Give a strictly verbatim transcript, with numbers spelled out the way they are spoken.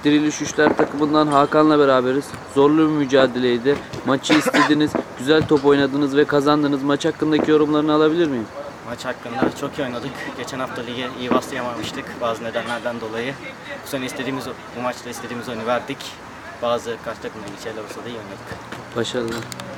Diriliş Üçler takımından Hakan'la beraberiz. Zorlu bir mücadeleydi. Maçı istediniz, güzel top oynadınız ve kazandınız. Maç hakkındaki yorumlarını alabilir miyim? Maç hakkında çok iyi oynadık. Geçen hafta lige iyi başlayamamıştık bazı nedenlerden dolayı. Bu sene istediğimiz, bu maçta istediğimiz oyunu verdik. Bazı karşı takımda bir şeyler olsa da iyi oynadık. Başarılar.